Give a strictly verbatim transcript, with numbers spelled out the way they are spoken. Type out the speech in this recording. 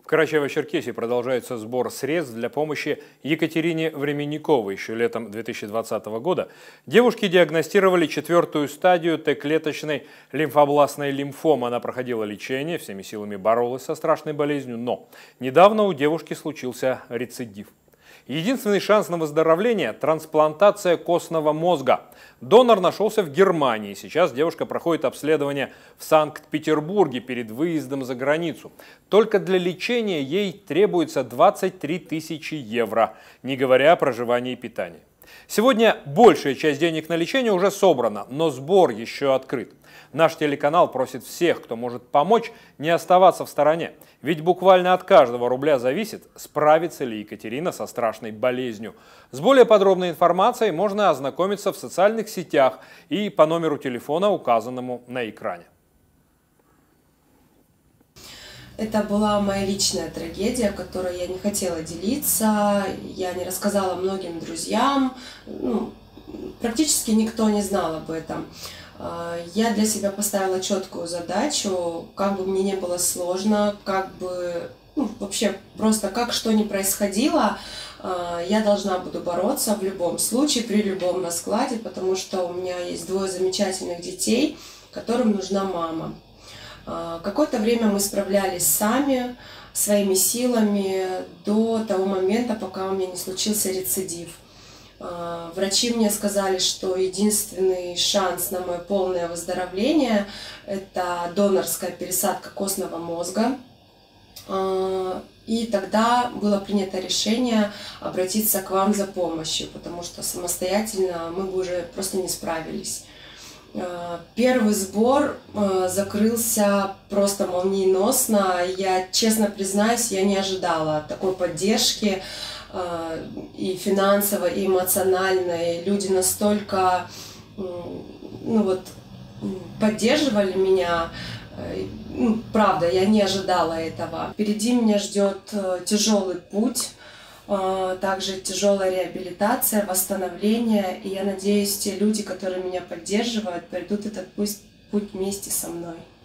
Карачаево-Черкесии продолжается сбор средств для помощи Екатерине Временниковой. Еще летом две тысячи двадцатого года девушке диагностировали четвертую стадию Т-клеточной лимфобластной лимфомы. Она проходила лечение, всеми силами боролась со страшной болезнью, но недавно у девушки случился рецидив. Единственный шанс на выздоровление – трансплантация костного мозга. Донор нашелся в Германии. Сейчас девушка проходит обследование в Санкт-Петербурге перед выездом за границу. Только для лечения ей требуется двадцать три тысячи евро, не говоря о проживании и питании. Сегодня большая часть денег на лечение уже собрана, но сбор еще открыт. Наш телеканал просит всех, кто может помочь, не оставаться в стороне. Ведь буквально от каждого рубля зависит, справится ли Екатерина со страшной болезнью. С более подробной информацией можно ознакомиться в социальных сетях и по номеру телефона, указанному на экране. Это была моя личная трагедия, которой я не хотела делиться, я не рассказала многим друзьям, ну, практически никто не знал об этом. Я для себя поставила четкую задачу, как бы мне не было сложно, как бы, ну, вообще просто как что ни происходило, я должна буду бороться в любом случае, при любом раскладе, потому что у меня есть двое замечательных детей, которым нужна мама. Какое-то время мы справлялись сами, своими силами, до того момента, пока у меня не случился рецидив. Врачи мне сказали, что единственный шанс на мое полное выздоровление – это донорская пересадка костного мозга. И тогда было принято решение обратиться к вам за помощью, потому что самостоятельно мы бы уже просто не справились. Первый сбор закрылся просто молниеносно. Я, честно признаюсь, я не ожидала такой поддержки и финансовой, и эмоциональной. Люди настолько, ну вот, поддерживали меня. Ну, правда, я не ожидала этого. Впереди меня ждет тяжелый путь. Также тяжелая реабилитация, восстановление. И я надеюсь, те люди, которые меня поддерживают, пройдут этот путь вместе со мной.